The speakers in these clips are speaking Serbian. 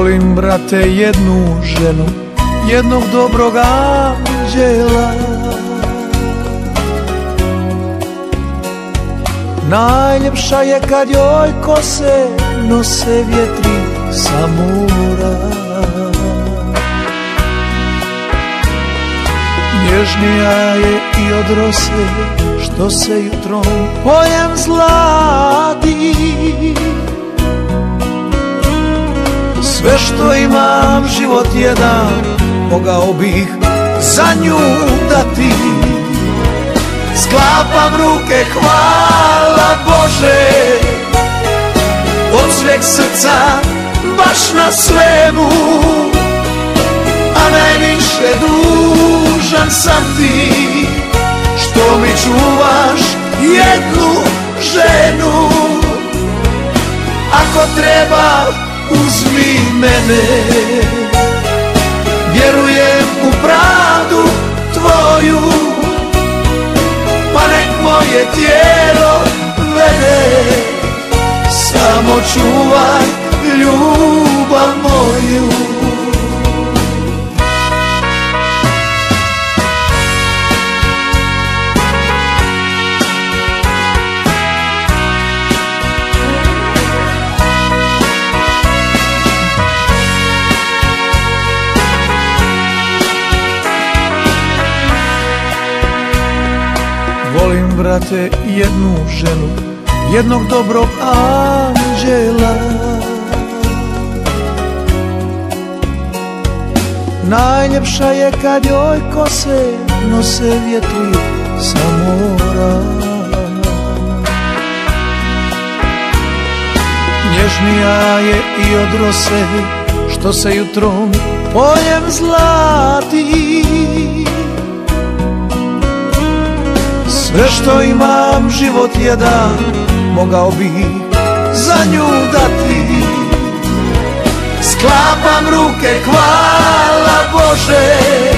Volim, brate, jednu ženu, jednog dobrog anđela. Najljepša je kad joj kose nose vjetri sa mora. Nježnija je i od rose što se jutrom poljem zlati. Sve što imam, život jedan, mogao bih za nju dati. Sklapam ruke, hvala Bože, od sveg srca, baš na svemu. A najviše dužan sam ti, što mi čuvaš jednu ženu. Ako treba, uzmi mene, vjerujem u pravdu tvoju, pa nek moje tijelo vede, samo čuvaj ljubav moju. Volim, brate, jednu ženu, jednog dobrog anđela. Najljepša je kad joj kose nose vjetri sa mora. Nježnija je i od rose što se jutrom poljem zlati. Sve što imam, život jedan, mogao bih za nju dati. Sklapam ruke, hvala Bože,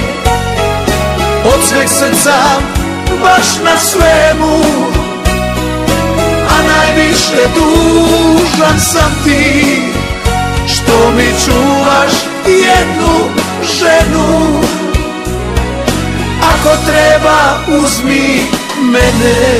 od sveg srca, baš na svemu. A najviše dužan sam ti, što mi čuvaš jednu ženu. Ako treba, uzmi mene,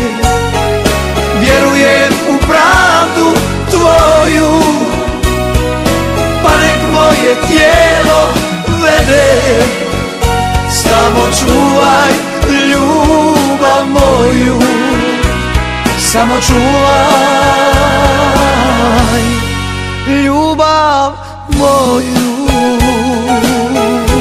vjerujem u pravdu tvoju, pa nek moje tijelo vede, samo čuvaj ljubav moju, samo čuvaj ljubav moju.